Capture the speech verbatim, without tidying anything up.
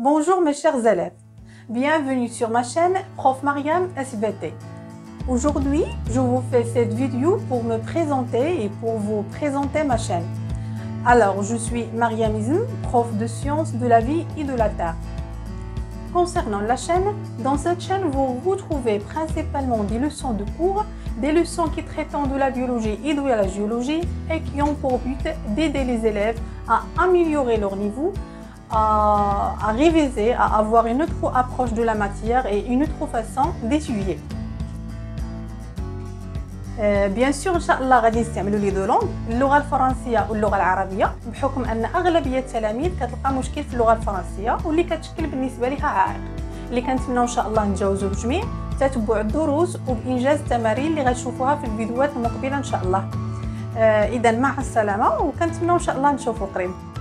Bonjour mes chers élèves, bienvenue sur ma chaîne Prof Mariam S V T. Aujourd'hui, je vous fais cette vidéo pour me présenter et pour vous présenter ma chaîne. Alors, je suis Mariam Izn, prof de sciences de la vie et de la terre. Concernant la chaîne, dans cette chaîne, vous retrouvez principalement des leçons de cours, des leçons qui traitent de la biologie et de la géologie et qui ont pour but d'aider les élèves à améliorer leur niveau, à, à réviser, à avoir une autre approche de la matière et une autre façon d'étudier. بيان سور ان شاء الله غادي نستعملوا لي دو لونغ اللغه الفرنسيه واللغه العربيه بحكم ان اغلبيه التلاميذ كتلقى مشكل في اللغه الفرنسيه واللي كتشكل بالنسبه لها عائق اللي كنتمناو ان شاء الله نتجاوزوا الجميع تتبع الدروس وبانجاز التمارين اللي غتشوفوها في الفيديوهات المقبله ان شاء الله. اذا مع السلامه وكنتمناو ان شاء الله نشوفوا قريب.